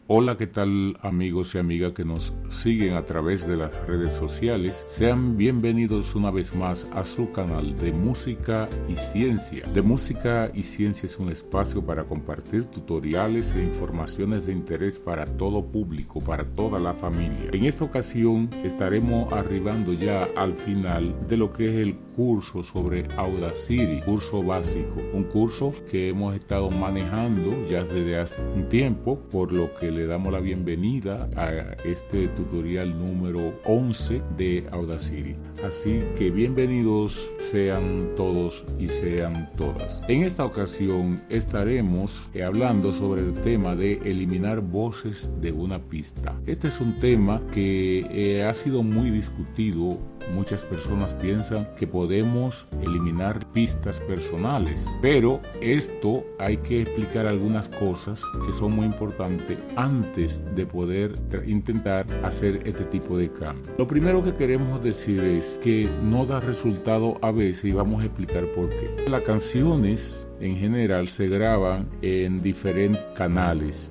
Hola, ¿qué tal amigos y amigas que nos siguen a través de las redes sociales? Sean bienvenidos una vez más a su canal de Música y Ciencia. De Música y Ciencia es un espacio para compartir tutoriales e informaciones de interés para todo público, para toda la familia. En esta ocasión estaremos arribando ya al final de lo que es el curso sobre Audacity, curso básico, un curso que hemos estado manejando ya desde hace un tiempo, por lo que le damos la bienvenida a este tutorial número 11 de Audacity. Así que bienvenidos sean todos y sean todas. En esta ocasión estaremos hablando sobre el tema de eliminar voces de una pista. Este es un tema que ha sido muy discutido. Muchas personas piensan que podemos eliminar pistas personales, pero esto hay que explicar algunas cosas que son muy importantes antes de poder intentar hacer este tipo de cambio. Lo primero que queremos decir es que no da resultado a veces y vamos a explicar por qué. Las canciones en general se graban en diferentes canales.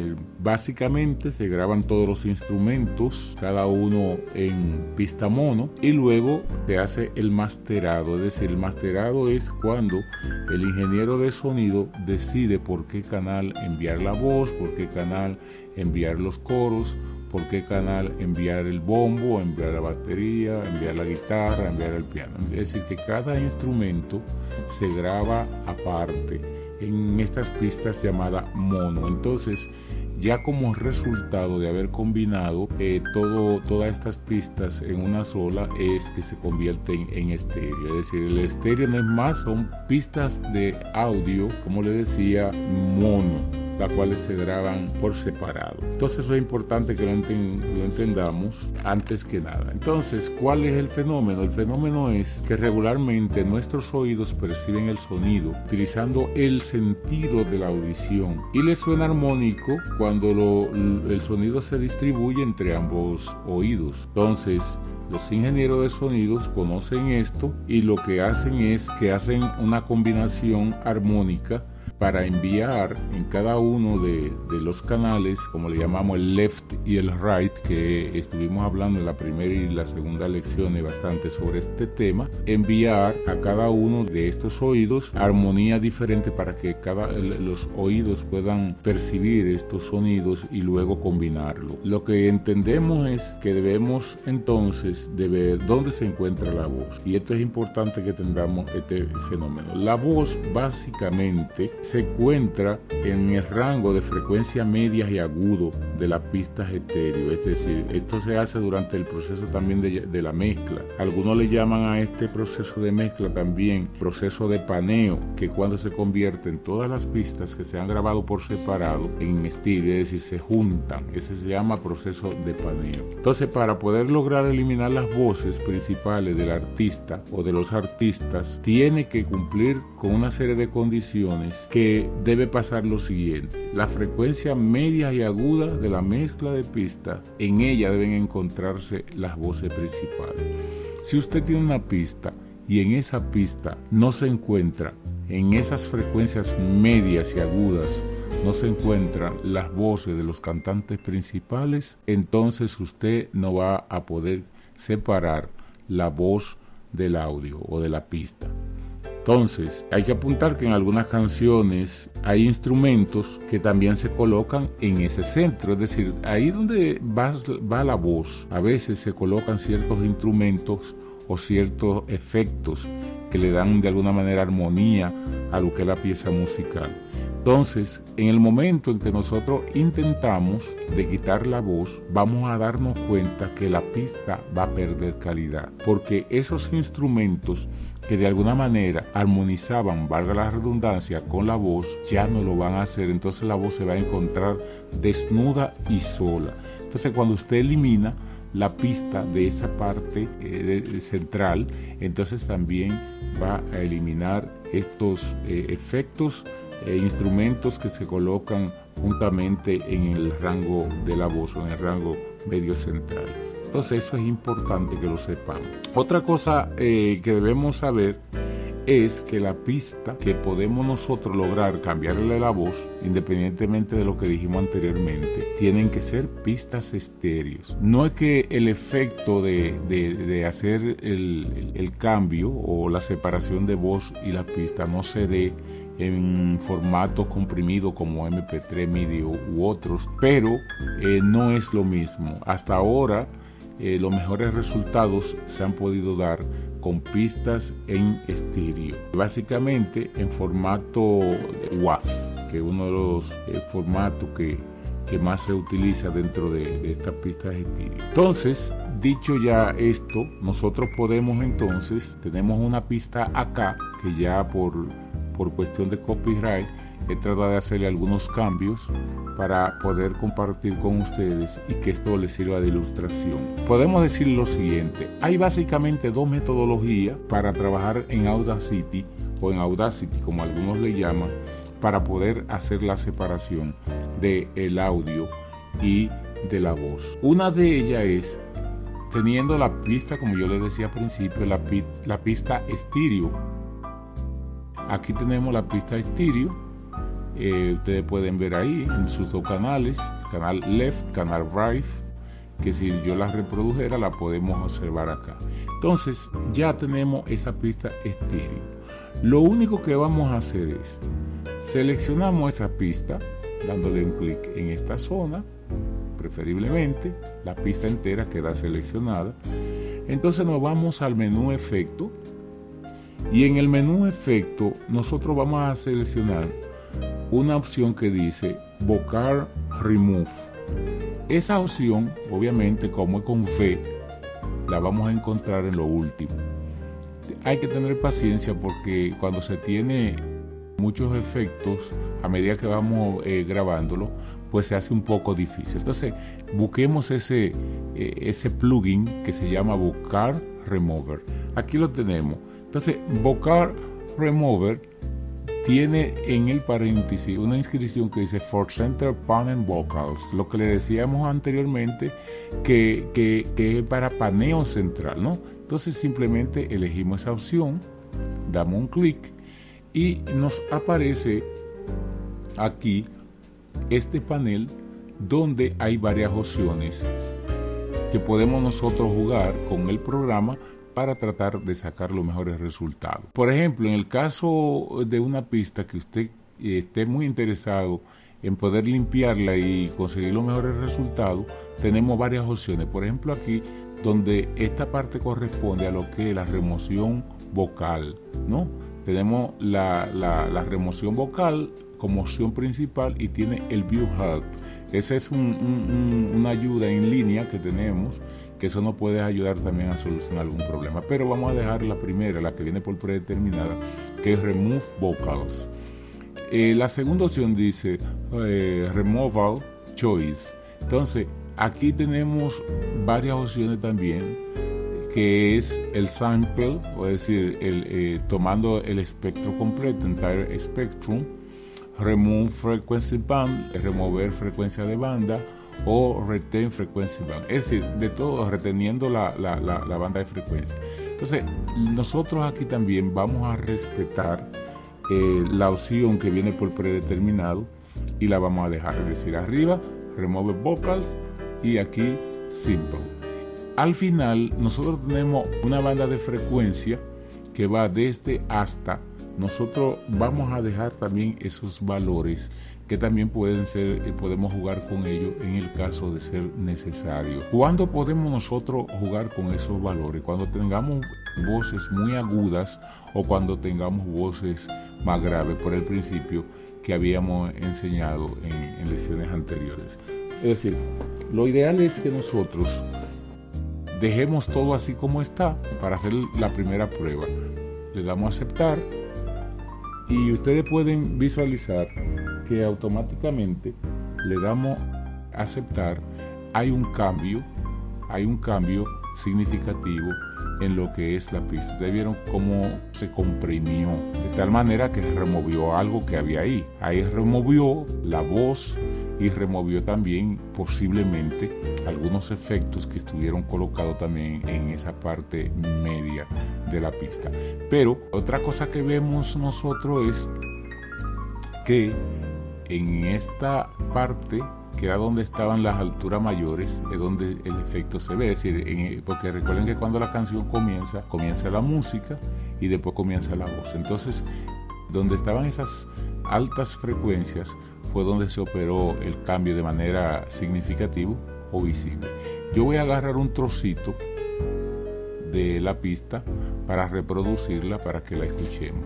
Básicamente se graban todos los instrumentos, cada uno en pista mono, y luego se hace el masterado. Es decir, el masterado es cuando el ingeniero de sonido decide por qué canal enviar la voz, por qué canal enviar los coros, por qué canal enviar el bombo, enviar la batería, enviar la guitarra, enviar el piano. Es decir, que cada instrumento se graba aparte en estas pistas llamadas mono. Entonces, ya como resultado de haber combinado todas estas pistas en una sola, es que se convierten en estéreo. Es decir, el estéreo no es más, son pistas de audio, como le decía, mono, las cuales se graban por separado. Entonces eso es importante que lo entendamos antes que nada. Entonces, ¿cuál es el fenómeno? El fenómeno es que regularmente nuestros oídos perciben el sonido utilizando el sentido de la audición y les suena armónico cuando el sonido se distribuye entre ambos oídos. Entonces, los ingenieros de sonidos conocen esto y lo que hacen es que hacen una combinación armónica para enviar en cada uno de los canales, como le llamamos el left y el right, que estuvimos hablando en la primera y la segunda lección bastante sobre este tema, enviar a cada uno de estos oídos armonía diferente para que los oídos puedan percibir estos sonidos y luego combinarlo. Lo que entendemos es que debemos entonces de ver dónde se encuentra la voz, y esto es importante que tengamos este fenómeno. La voz básicamente se encuentra en el rango de frecuencia media y agudo de las pistas estéreo. Es decir, esto se hace durante el proceso también de la mezcla. Algunos le llaman a este proceso de mezcla también proceso de paneo, que cuando se convierten todas las pistas que se han grabado por separado en estéreo, es decir, se juntan. Ese se llama proceso de paneo. Entonces, para poder lograr eliminar las voces principales del artista o de los artistas, tiene que cumplir con una serie de condiciones que debe pasar lo siguiente: la frecuencia media y aguda de la mezcla de pistas, en ella deben encontrarse las voces principales. Si usted tiene una pista y en esa pista no se encuentra, en esas frecuencias medias y agudas no se encuentran las voces de los cantantes principales, entonces usted no va a poder separar la voz del audio o de la pista. Entonces, hay que apuntar que en algunas canciones hay instrumentos que también se colocan en ese centro, es decir, ahí donde va la voz, a veces se colocan ciertos instrumentos o ciertos efectos que le dan de alguna manera armonía a lo que es la pieza musical. Entonces, en el momento en que nosotros intentamos de quitar la voz, vamos a darnos cuenta que la pista va a perder calidad, porque esos instrumentos que de alguna manera armonizaban, valga la redundancia, con la voz, ya no lo van a hacer. Entonces la voz se va a encontrar desnuda y sola. Entonces, cuando usted elimina la pista de esa parte central, entonces también va a eliminar estos efectos e instrumentos que se colocan juntamente en el rango de la voz o en el rango medio central. Entonces eso es importante que lo sepamos. Otra cosa que debemos saber es que la pista que podemos nosotros lograr cambiarle la voz, independientemente de lo que dijimos anteriormente, tienen que ser pistas estéreos. No es que el efecto de hacer el cambio o la separación de voz y la pista no se dé en formato comprimido como MP3, MIDI u otros, pero no es lo mismo. Hasta ahora los mejores resultados se han podido dar con pistas en estéreo, básicamente en formato WAV, que es uno de los formatos que más se utiliza dentro de estas pistas estéreo. Entonces, dicho ya esto, nosotros podemos entonces, tenemos una pista acá que ya por cuestión de copyright he tratado de hacerle algunos cambios para poder compartir con ustedes y que esto les sirva de ilustración. Podemos decir lo siguiente: hay básicamente dos metodologías para trabajar en Audacity o en Audacity, como algunos le llaman, para poder hacer la separación del audio y de la voz. Una de ellas es teniendo la pista, como yo les decía al principio, la pista estéreo. Aquí tenemos la pista estéreo. Ustedes pueden ver ahí en sus dos canales, canal left, canal right, que si yo la reprodujera la podemos observar acá. Entonces ya tenemos esa pista estéreo. Lo único que vamos a hacer es seleccionamos esa pista dándole un clic en esta zona, preferiblemente la pista entera queda seleccionada. Entonces nos vamos al menú efecto y en el menú efecto nosotros vamos a seleccionar una opción que dice Vocal Remove. Esa opción, obviamente, como es con V, la vamos a encontrar en lo último. Hay que tener paciencia porque cuando se tiene muchos efectos, a medida que vamos grabándolo, pues se hace un poco difícil. Entonces, busquemos ese plugin que se llama Vocal Remover. Aquí lo tenemos. Entonces, Vocal Remover tiene en el paréntesis una inscripción que dice For Center Panel Vocals, lo que le decíamos anteriormente que es para paneo central, ¿no? Entonces simplemente elegimos esa opción, damos un clic y nos aparece aquí este panel donde hay varias opciones que podemos nosotros jugar con el programa para tratar de sacar los mejores resultados. Por ejemplo, en el caso de una pista que usted esté muy interesado en poder limpiarla y conseguir los mejores resultados, tenemos varias opciones. Por ejemplo, aquí donde esta parte corresponde a lo que es la remoción vocal, ¿no? Tenemos la remoción vocal como opción principal y tiene el View Help. Esa es una ayuda en línea que tenemos, que eso nos puede ayudar también a solucionar algún problema. Pero vamos a dejar la primera, la que viene por predeterminada, que es Remove Vocals. La segunda opción dice Removal Choice. Entonces, aquí tenemos varias opciones también, que es el sample, o es decir, tomando el espectro completo, entire spectrum, remove frequency band, remover frecuencia de banda, o retain frequency band, es decir, de todo reteniendo la banda de frecuencia. Entonces nosotros aquí también vamos a respetar la opción que viene por predeterminado y la vamos a dejar, es decir, arriba remove vocals y aquí simple. Al final nosotros tenemos una banda de frecuencia que va desde hasta. Nosotros vamos a dejar también esos valores que también podemos jugar con ellos en el caso de ser necesario. ¿Cuándo podemos nosotros jugar con esos valores? Cuando tengamos voces muy agudas o cuando tengamos voces más graves, por el principio que habíamos enseñado en lesiones anteriores. Es decir, lo ideal es que nosotros dejemos todo así como está para hacer la primera prueba. Le damos a aceptar y ustedes pueden visualizar que automáticamente le damos a aceptar. Hay un cambio significativo en lo que es la pista. Ustedes vieron cómo se comprimió de tal manera que removió algo que había ahí. Ahí removió la voz y removió también posiblemente algunos efectos que estuvieron colocados también en esa parte media de la pista. Pero otra cosa que vemos nosotros es que en esta parte, que era donde estaban las alturas mayores, es donde el efecto se ve. Es decir, porque recuerden que cuando la canción comienza la música y después comienza la voz. Entonces, donde estaban esas altas frecuencias fue donde se operó el cambio de manera significativa o visible. Yo voy a agarrar un trocito de la pista para reproducirla para que la escuchemos.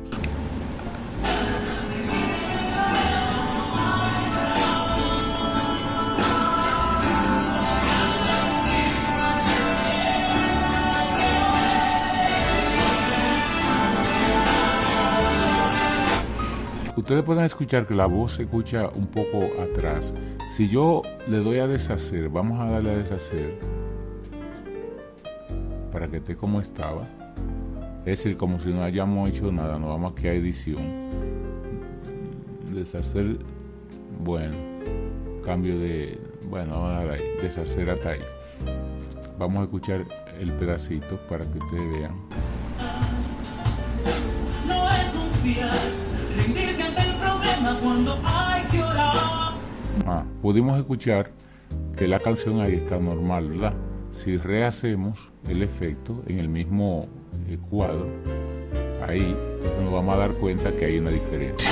Ustedes pueden escuchar que la voz se escucha un poco atrás. Si yo le doy a deshacer, vamos a darle a deshacer para que esté como estaba. Es decir, como si no hayamos hecho nada, no vamos aquí a edición. Deshacer, bueno, cambio de, bueno, vamos a darle ahí, deshacer hasta ahí. Vamos a escuchar el pedacito para que ustedes vean. No es confiar. Rendirte ante el problema cuando hay que orar. Pudimos escuchar que la canción ahí está normal, ¿verdad? Si rehacemos el efecto en el mismo cuadro, ahí entonces nos vamos a dar cuenta que hay una diferencia.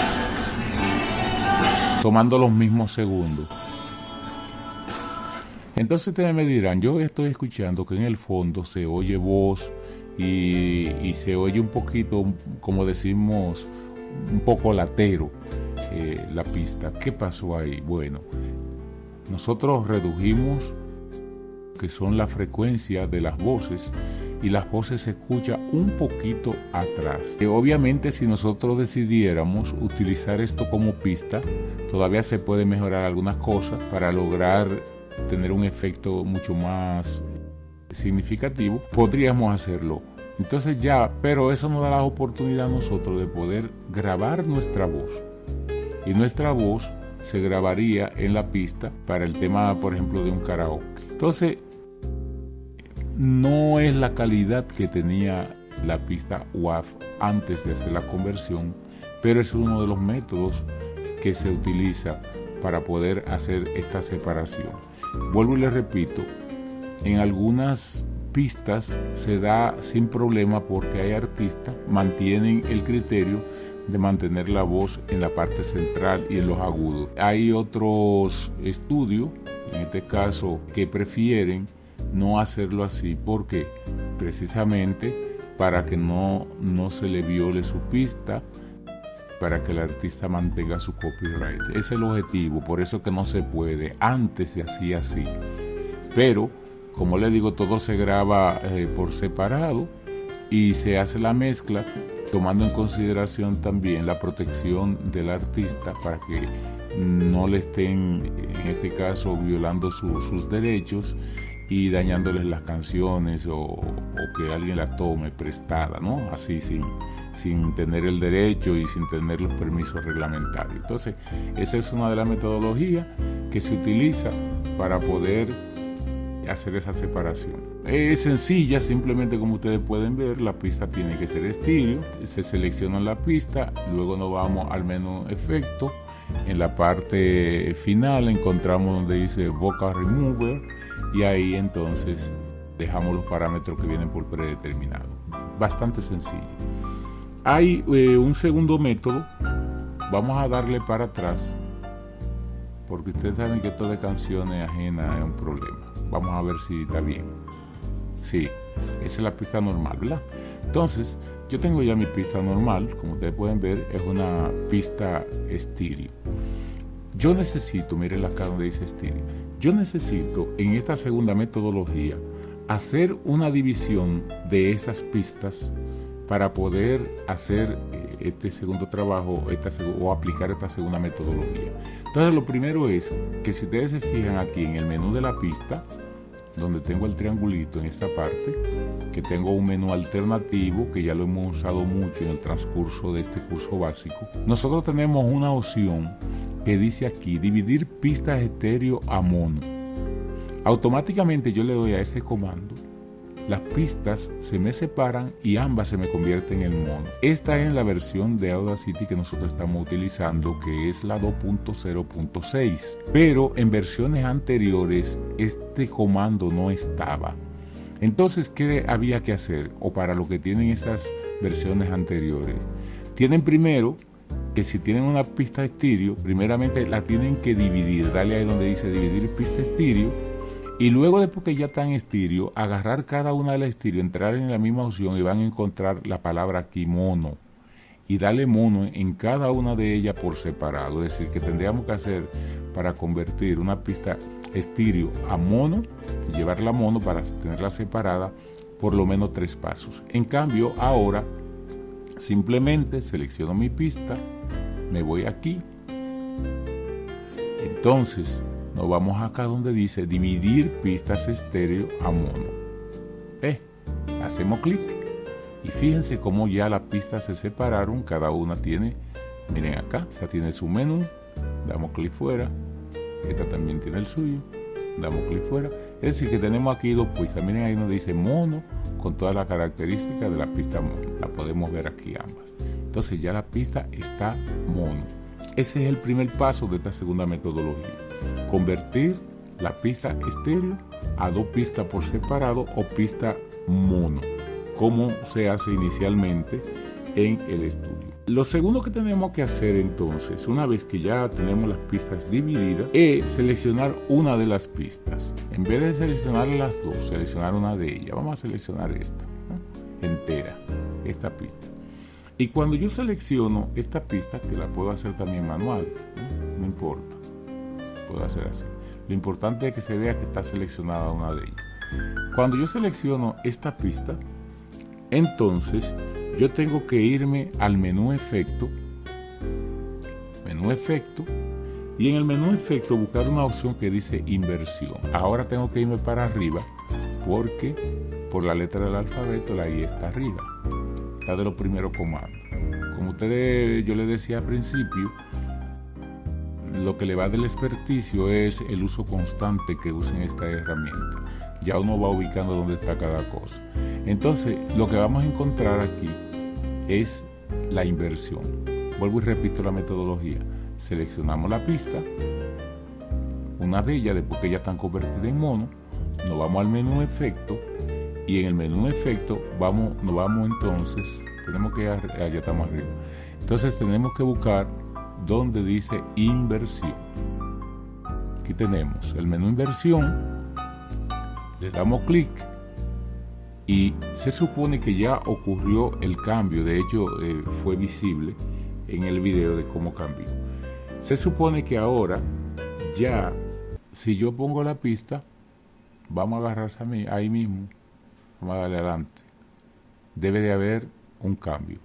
Tomando los mismos segundos. Entonces ustedes me dirán, yo estoy escuchando que en el fondo se oye voz y se oye un poquito, como decimos, un poco latero la pista. ¿Qué pasó ahí? Bueno, nosotros redujimos que son la frecuencia de las voces y las voces se escuchan un poquito atrás. Obviamente si nosotros decidiéramos utilizar esto como pista, todavía se puede mejorar algunas cosas para lograr tener un efecto mucho más significativo. Podríamos hacerlo. Entonces ya, pero eso nos da la oportunidad a nosotros de poder grabar nuestra voz. Y nuestra voz se grabaría en la pista para el tema, por ejemplo, de un karaoke. Entonces, no es la calidad que tenía la pista WAV antes de hacer la conversión, pero es uno de los métodos que se utiliza para poder hacer esta separación. Vuelvo y les repito, en algunas pistas se da sin problema porque hay artistas que mantienen el criterio de mantener la voz en la parte central y en los agudos. Hay otros estudios, en este caso, que prefieren no hacerlo así porque precisamente para que no se le viole su pista, para que el artista mantenga su copyright. Ese es el objetivo, por eso que no se puede. Antes se hacía así, pero como les digo, todo se graba por separado y se hace la mezcla tomando en consideración también la protección del artista para que no le estén, en este caso, violando sus derechos y dañándoles las canciones o que alguien la tome prestada, ¿no? Así sin tener el derecho y sin tener los permisos reglamentarios. Entonces, esa es una de las metodologías que se utiliza para poder hacer esa separación. Es sencilla, simplemente como ustedes pueden ver, la pista tiene que ser estéreo, se selecciona la pista, luego nos vamos al menú efecto, en la parte final encontramos donde dice Vocal Remover y ahí entonces dejamos los parámetros que vienen por predeterminado. Bastante sencillo. Hay un segundo método, vamos a darle para atrás, porque ustedes saben que esto de canciones ajenas es un problema. Vamos a ver si está bien. Sí, esa es la pista normal, ¿verdad? Entonces, yo tengo ya mi pista normal, como ustedes pueden ver, es una pista estéreo. Yo necesito, miren acá donde dice estéreo, yo necesito en esta segunda metodología hacer una división de esas pistas para poder hacer este segundo trabajo o aplicar esta segunda metodología. Entonces lo primero es que si ustedes se fijan aquí en el menú de la pista, donde tengo el triangulito en esta parte, que tengo un menú alternativo que ya lo hemos usado mucho en el transcurso de este curso básico, nosotros tenemos una opción que dice aquí, dividir pistas estéreo a mono. Automáticamente yo le doy a ese comando, las pistas se me separan y ambas se me convierten en mono. Esta es la versión de Audacity que nosotros estamos utilizando, que es la 2.0.6. Pero en versiones anteriores este comando no estaba. Entonces, ¿qué había que hacer? O para lo que tienen esas versiones anteriores. Tienen primero que si tienen una pista estéreo, primeramente la tienen que dividir. Dale ahí donde dice dividir pista estéreo. Y luego, después que ya está en estéreo, agarrar cada una de las estéreo, entrar en la misma opción y van a encontrar la palabra aquí, mono. Y darle mono en cada una de ellas por separado. Es decir, que tendríamos que hacer para convertir una pista estéreo a mono, llevarla a mono para tenerla separada, por lo menos 3 pasos. En cambio, ahora, simplemente selecciono mi pista, me voy aquí. Entonces, nos vamos acá donde dice dividir pistas estéreo a mono. Hacemos clic y fíjense cómo ya las pistas se separaron. Cada una tiene, miren acá, esa tiene su menú, damos clic fuera. Esta también tiene el suyo, damos clic fuera. Es decir que tenemos aquí 2 pistas. Miren ahí donde dice mono con todas las características de la pista mono. La podemos ver aquí ambas. Entonces ya la pista está mono. Ese es el primer paso de esta segunda metodología. Convertir la pista estéreo a 2 pistas por separado o pista mono, como se hace inicialmente en el estudio. Lo segundo que tenemos que hacer entonces, una vez que ya tenemos las pistas divididas, es seleccionar una de las pistas. En vez de seleccionar las 2, seleccionar una de ellas. Vamos a seleccionar esta, ¿no? Entera, esta pista. Y cuando yo selecciono esta pista, que la puedo hacer también manual, no importa, puedo hacer así. Lo importante es que se vea que está seleccionada una de ellas. Cuando yo selecciono esta pista, entonces yo tengo que irme al menú efecto, y en el menú efecto buscar una opción que dice inversión. Ahora tengo que irme para arriba porque por la letra del alfabeto la I está arriba, está de los primeros comandos. Como yo les decía al principio, lo que le va del experticio es el uso constante que usen esta herramienta. Ya uno va ubicando dónde está cada cosa. Entonces, lo que vamos a encontrar aquí es la inversión. Vuelvo y repito la metodología. Seleccionamos la pista, una de ellas, después que ya están convertidas en mono, nos vamos al menú efecto y en el menú efecto nos vamos entonces, tenemos que ya estamos arriba. Entonces tenemos que buscar donde dice inversión. Aquí tenemos el menú inversión, le damos clic y se supone que ya ocurrió el cambio. De hecho fue visible en el video de cómo cambió. Se supone que ahora ya, si yo pongo la pista, vamos a agarrarse ahí mismo, vamos a darle adelante, debe de haber un cambio.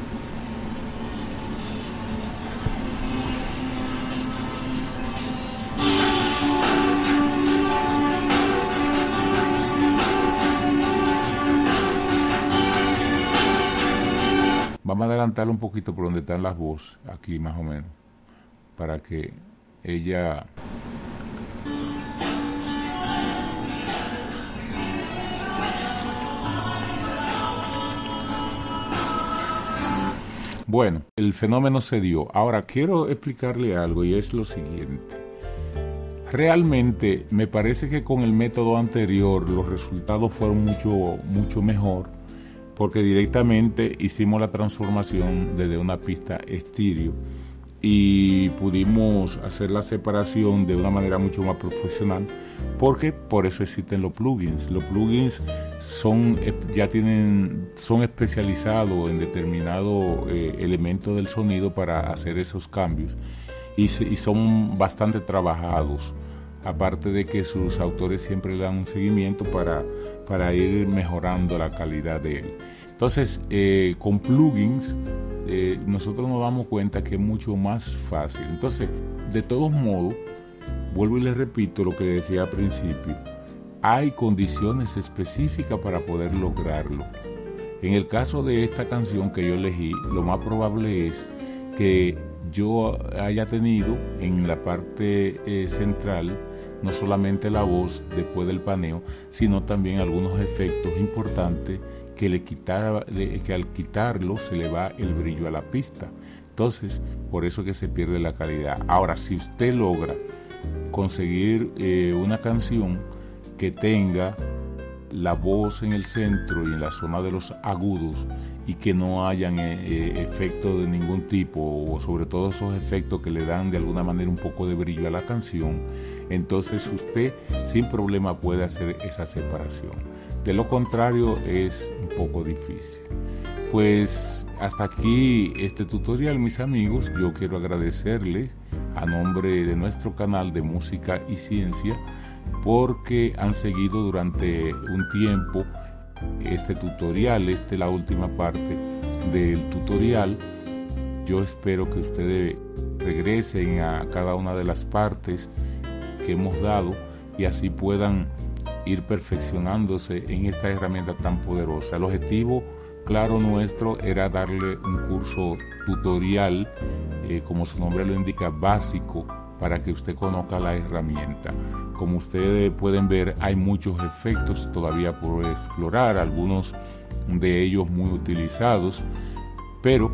Vamos a adelantarlo un poquito por donde están las voces, aquí más o menos, para que ella... Bueno, el fenómeno se dio. Ahora quiero explicarle algo y es lo siguiente. Realmente me parece que con el método anterior los resultados fueron mucho mejor, porque directamente hicimos la transformación desde una pista estéreo y pudimos hacer la separación de una manera mucho más profesional, porque por eso existen los plugins. Los plugins son especializados en determinado elemento del sonido para hacer esos cambios y son bastante trabajados, aparte de que sus autores siempre le dan un seguimiento para ir mejorando la calidad de él. Entonces, con plugins nosotros nos damos cuenta que es mucho más fácil. Entonces, de todos modos, vuelvo y les repito lo que decía al principio, hay condiciones específicas para poder lograrlo. En el caso de esta canción que yo elegí, lo más probable es que yo haya tenido en la parte central no solamente la voz después del paneo, sino también algunos efectos importantes que al quitarlo se le va el brillo a la pista. Entonces, por eso que se pierde la calidad. Ahora, si usted logra conseguir una canción que tenga la voz en el centro y en la zona de los agudos y que no hayan efectos de ningún tipo, o sobre todo esos efectos que le dan de alguna manera un poco de brillo a la canción, entonces usted sin problema puede hacer esa separación. De lo contrario es un poco difícil. Pues hasta aquí este tutorial, mis amigos. Yo quiero agradecerles a nombre de nuestro canal de Música y Ciencia porque han seguido durante un tiempo este tutorial, la última parte del tutorial. Yo espero que ustedes regresen a cada una de las partes que hemos dado y así puedan ir perfeccionándose en esta herramienta tan poderosa. El objetivo claro nuestro era darle un curso tutorial, como su nombre lo indica, básico, para que usted conozca la herramienta. Como ustedes pueden ver, hay muchos efectos todavía por explorar, algunos de ellos muy utilizados, pero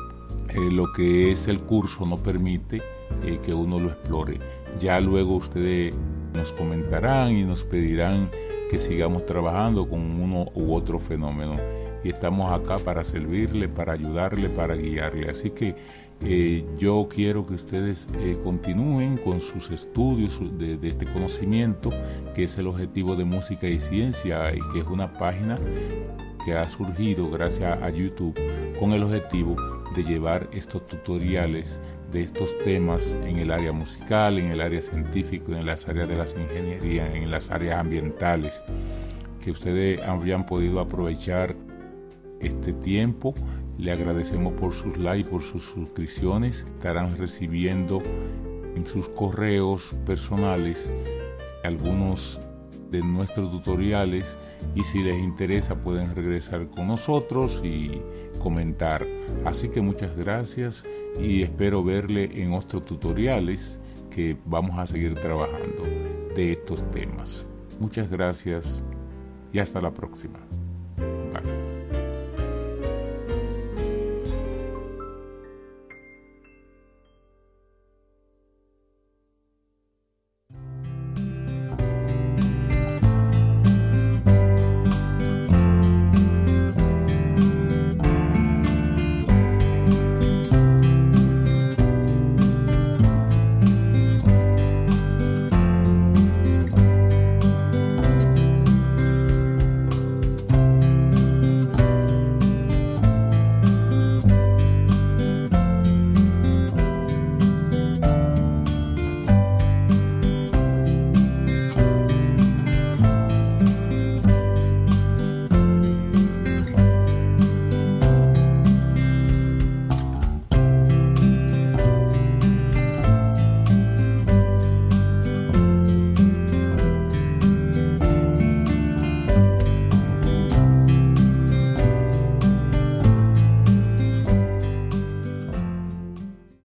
lo que es el curso no permite que uno lo explore. Ya luego ustedes nos comentarán y nos pedirán que sigamos trabajando con uno u otro fenómeno. Y estamos acá para servirle, para ayudarle, para guiarle. Así que yo quiero que ustedes continúen con sus estudios de este conocimiento, que es el objetivo de Música y Ciencia, y que es una página que ha surgido gracias a YouTube con el objetivo de llevar estos tutoriales de estos temas en el área musical, en el área científica, en las áreas de las ingenierías, en las áreas ambientales, que ustedes habrían podido aprovechar este tiempo. Le agradecemos por sus likes, por sus suscripciones. Estarán recibiendo en sus correos personales algunos de nuestros tutoriales y si les interesa pueden regresar con nosotros y comentar. Así que muchas gracias y espero verle en otros tutoriales que vamos a seguir trabajando de estos temas. Muchas gracias y hasta la próxima.